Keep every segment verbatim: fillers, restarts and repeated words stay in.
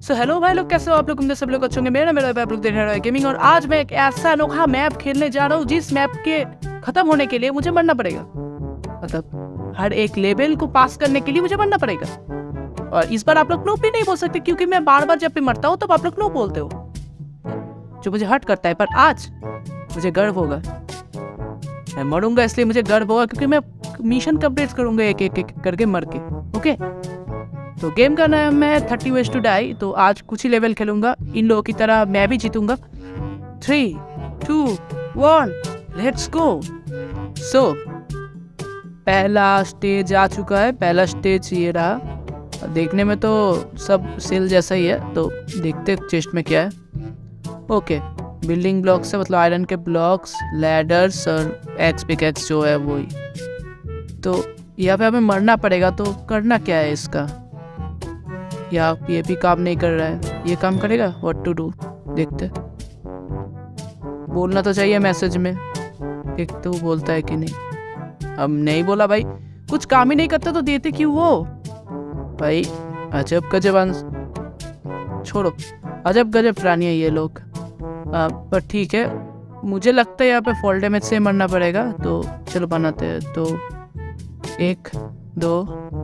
So hello भाई लोग, कैसे हो आप लोग? उम्मीद है सब लोग अच्छे होंगे। मेरा मेरा आप लोग देख रहे हैं गेमिंग, और आज मैं एक ऐसा अनोखा मैप खेलने जा रहा हूँ जिस मैप के खत्म होने के लिए मुझे मरना पड़ेगा। मतलब हर एक लेवल को पास करने के लिए मुझे मरना पड़ेगा। और इस बार आप लोग नो भी नहीं बोल सकते, क्योंकि मैं बार बार जब भी मरता हूँ तब आप लोग नो बोलते हो, जो मुझे हर्ट करता है। पर आज मुझे गर्व होगा, मैं मरूंगा इसलिए मुझे गर्व होगा, क्योंकि मैं मिशन कंप्लीट करूंगा एक एक एक करके मर के। ओके, तो गेम का नाम है थर्टी वेज टू डाई। तो आज कुछ ही लेवल खेलूंगा, इन लोगों की तरह मैं भी जीतूंगा। Three two one let's go. So पहला स्टेज आ चुका है। पहला स्टेज ये रहा। देखने में तो सब सेल जैसा ही है, तो देखते चेस्ट में क्या है। ओके, बिल्डिंग ब्लॉक्स है, मतलब आयरन के ब्लॉक्स, लैडर्स और एक्स पिकैक्स जो है वही। तो यहाँ पे हमें मरना पड़ेगा। तो करना क्या है इसका? या ये भी काम नहीं कर रहा है, ये काम करेगा? व्हाट टू डू, देखते। बोलना तो चाहिए मैसेज में, देखते वो बोलता है कि नहीं। अब नहीं बोला भाई, कुछ काम ही नहीं करता तो देते क्यों वो भाई? अजब गजब आंस छोड़ो, अजब गजब प्राणी है ये लोग। आ, पर ठीक है, मुझे लगता है यहाँ पे फॉल डैमेज से मरना पड़ेगा। तो चलो बनाते हैं। तो एक दो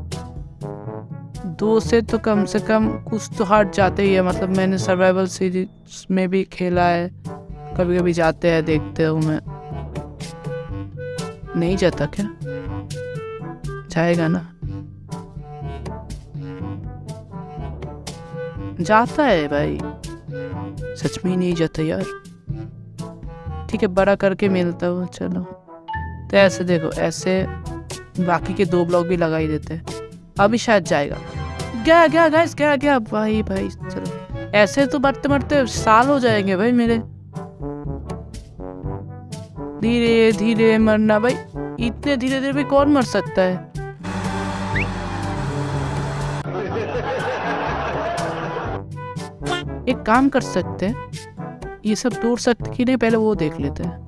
दो से तो कम से कम कुछ तो हार्ट जाते ही है। मतलब मैंने सर्वाइवल सीरीज में भी खेला है, कभी कभी जाते हैं, देखते हूँ मैं। नहीं जाता क्या? जाएगा ना? जाता है भाई, सच में ही नहीं जाता यार। ठीक है, बड़ा करके मिलता हूँ। चलो, तो ऐसे देखो, ऐसे बाकी के दो ब्लॉक भी लगा ही देते हैं। अभी शायद जाएगा। गया गया गाइस, गया गया भाई भाई। चलो, ऐसे तो मरते मरते साल हो जाएंगे भाई मेरे। धीरे धीरे मरना भाई, इतने धीरे धीरे भी कौन मर सकता है? एक काम कर सकते हैं, ये सब तोड़ सकते कि नहीं, पहले वो देख लेते हैं।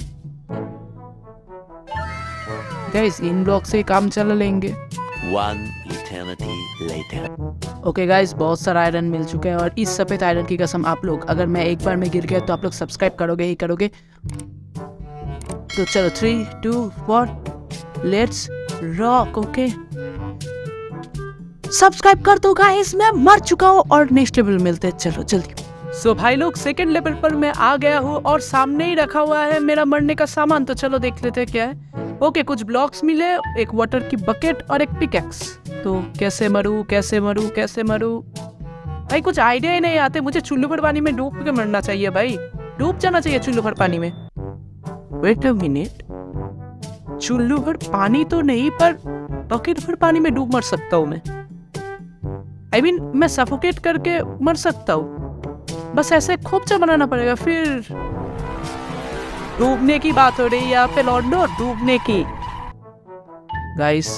गाइस, इन ब्लॉक से काम चला लेंगे। One eternity later. Okay guys, बहुत सारा आयरन मिल चुका है, और इस सफेद आयरन की कसम आप लोग, अगर मैं एक बार में गिर गया तो आप लोग सब्सक्राइब करोगे ही करोगे। तो चलो, three two one let's rock. Okay, subscribe कर दो गाइस, मैं मर चुका हूँ और नेक्स्ट लेवल मिलते हैं। चलो जल्दी। सो so, भाई लोग, सेकंड लेवल पर मैं आ गया हूँ और सामने ही रखा हुआ है मेरा मरने का सामान। तो चलो देख लेते हैं क्या है। ओके, कुछ ब्लॉक्स मिले, एक वाटर की बकेट और एक पिकैक्स। तो कैसे मरूं कैसे मरूं कैसे मरूं भाई, कुछ आइडिया ही नहीं आते। मुझे चुल्लू भर पानी में डूब के मरना चाहिए भाई, डूब जाना चाहिए चुल्लू भर पानी में। वेट अ मिनट, चुल्लू भर पानी तो नहीं, पर बकेट भर पानी में डूब मर सकता हूँ मैं। आई I मीन mean, मैं सफोकेट करके मर सकता हूँ। बस ऐसे खोपचा बनाना पड़ेगा। फिर डूबने की बात हो रही है यहाँ पे लॉन्डो, डूबने की। गाइस,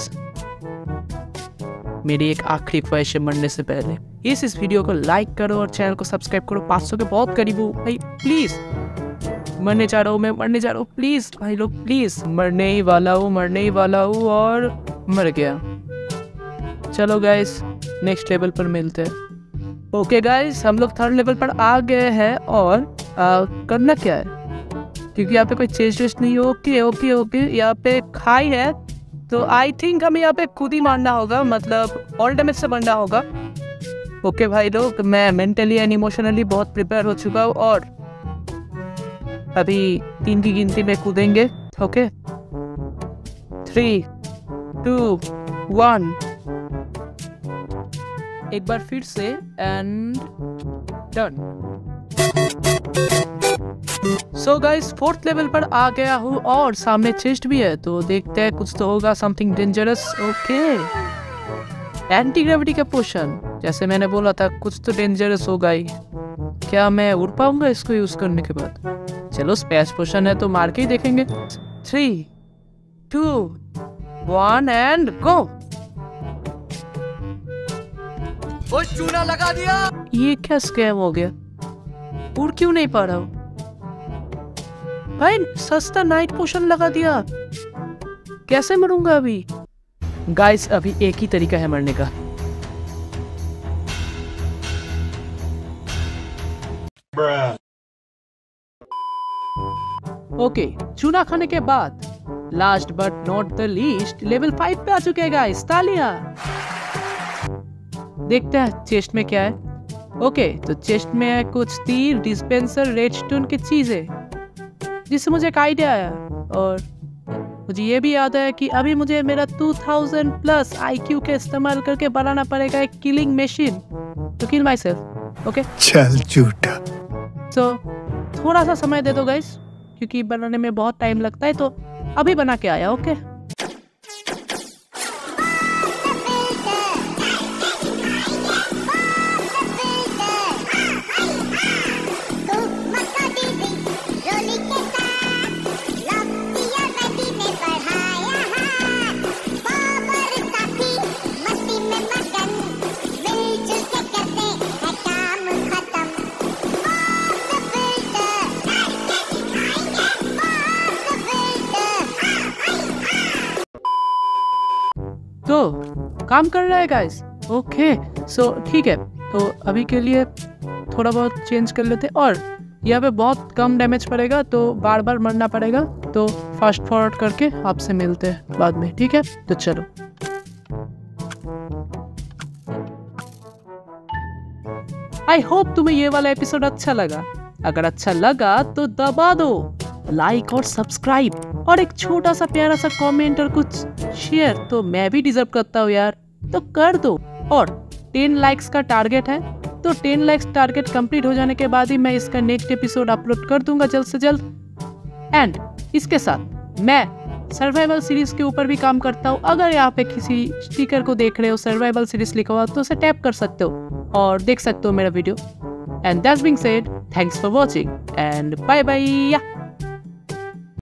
मेरी एक आखिरी ख्वाहिश है मरने से पहले, इस इस वीडियो को लाइक करो और चैनल को सब्सक्राइब करो। पाँच सौ के बहुत करीब हूँ भाई, प्लीज। मरने जा रहा हूँ मैं, मरने जा रहा हूँ, प्लीज भाई लोग प्लीज। मरने ही वाला हूँ, मरने ही वाला हूँ और मर गया। चलो गाइस, नेक्स्ट लेवल पर मिलते हैं। ओके गाइस, हम लोग थर्ड लेवल पर आ गए हैं, और आ, करना क्या है, क्योंकि यहाँ पे कोई चेस्ट वेस्ट नहीं। ओके ओके ओके, यहाँ पे खाई है, तो आई थिंक हमें यहाँ पे खुद ही मारना होगा, मतलब ऑल डैमेज से मरना होगा। ओके भाई लोग, मैं मेंटली एंड इमोशनली बहुत प्रिपेयर हो चुका हूँ, और अभी तीन की गिनती में कूदेंगे। ओके, थ्री टू वन, एक बार फिर से, and done. So guys, fourth level पर आ गया हूँ और सामने चेस्ट भी है। तो देखते हैं, कुछ तो होगा, something dangerous. Okay, anti gravity का पोशन, जैसे मैंने बोला था, कुछ तो डेंजरस होगा ही। क्या मैं उड़ पाऊंगा इसको यूज करने के बाद? चलो, स्पेस पोशन है तो मार के ही देखेंगे। Three two one and go. वो चूना लगा दिया। ये क्या स्कैम हो गया? उड़ क्यों नहीं पा रहा हूँ भाई? सस्ता नाइट पोशन लगा दिया, कैसे मरूंगा अभी? गाइस, अभी एक ही तरीका है मरने का। ओके, चूना खाने के बाद last but not the least level five पे आ चुके हैं गाइस, तालियां। देखते हैं चेस्ट में क्या है। ओके, तो चेस्ट में है कुछ तीर, डिस्पेंसर, रेडस्टोन की चीजें, जिससे मुझे एक आइडिया आया। और मुझे ये भी याद है कि अभी मुझे मेरा टू थाउज़ेंड प्लस आईक्यू का इस्तेमाल करके बनाना पड़ेगा एक killing machine to kill myself. Okay, चल झूठा। सो थोड़ा सा समय दे दो गाइस, क्योंकि बनाने में बहुत टाइम लगता है, तो अभी बना के आया। ओके, तो काम कर रहा है गाइस। ओके, सो ठीक है, तो अभी के लिए थोड़ा बहुत चेंज कर लेते, और यहाँ पे बहुत कम डैमेज पड़ेगा, तो बार बार मरना पड़ेगा, तो फास्ट फॉरवर्ड करके आपसे मिलते हैं बाद में। ठीक है, तो चलो। आई होप तुम्हें ये वाला एपिसोड अच्छा लगा। अगर अच्छा लगा तो दबा दो लाइक और सब्सक्राइब, और एक छोटा सा प्यारा सा कमेंट और कुछ शेयर, तो मैं भी डिजर्व करता हूँ यार, तो कर दो। और टेन लाइक्स का टारगेट है, तो टेन लाइक्स टारगेट कंप्लीट हो जाने के बाद ही मैं इसका नेक्स्ट एपिसोड अपलोड कर दूंगा जल्द से जल्द। एंड इसके साथ मैं सर्वाइवल सीरीज के ऊपर भी काम करता हूँ। अगर यहाँ पे किसी स्टिकर को देख रहे हो सर्वाइवल सीरीज लिखा हुआ, तो उसे टैप कर सकते हो और देख सकते हो मेरा video. And that's being said, thanks for watching and bye bye.